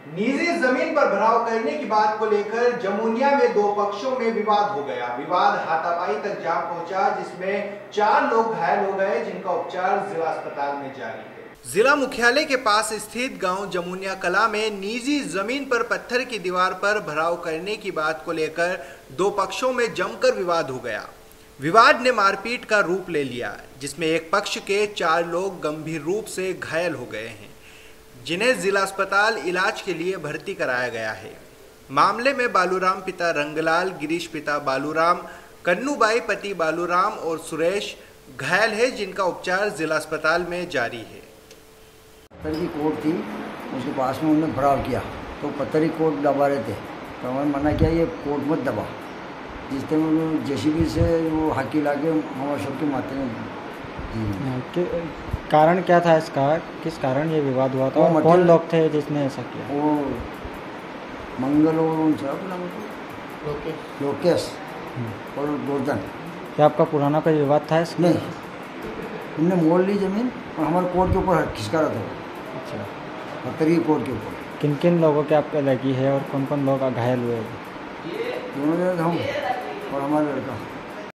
निजी जमीन पर भराव करने की बात को लेकर जमुनिया में दो पक्षों में विवाद हो गया। विवाद हाथापाई तक जा पहुंचा, जिसमें 4 लोग घायल हो गए, जिनका उपचार जिला अस्पताल में जारी है। जिला मुख्यालय के पास स्थित गांव जमुनिया कला में निजी जमीन पर पत्थर की दीवार पर भराव करने की बात को लेकर दो पक्षों में जमकर विवाद हो गया। विवाद ने मारपीट का रूप ले लिया, जिसमें एक पक्ष के 4 लोग गंभीर रूप से घायल हो गए हैं, जिन्हें जिला अस्पताल इलाज के लिए भर्ती कराया गया है। मामले में बालूराम पिता रंगलाल, गिरीश पिता बालूराम, कन्नूबाई पति बालूराम और सुरेश घायल है, जिनका उपचार जिला अस्पताल में जारी है। पत्थर की कोट थी, उसके पास में उन्होंने भराव किया तो पत्थर की कोट दबा रहे थे, तो हमें मना किया ये कोट मत दबा। जिस टाइम उन्होंने जेसीबी से वो हाकी ला के हमारे सबके माथे में। कारण क्या था इसका, किस कारण ये विवाद हुआ था? कौन लोग थे जिसने ऐसा किया? वो मंगल और लोकेश और गोवर्धन। क्या आपका पुराना कोई विवाद था इसमें? नहीं, उनने मोड़ ली जमीन और हमारे कोर्ट के ऊपर खिसका रहा था। अच्छा, पत्थर की कोर्ट के ऊपर। किन किन लोगों के आपके लगी है और कौन कौन लोग घायल हुए? दोनों हम और हमारा लड़का।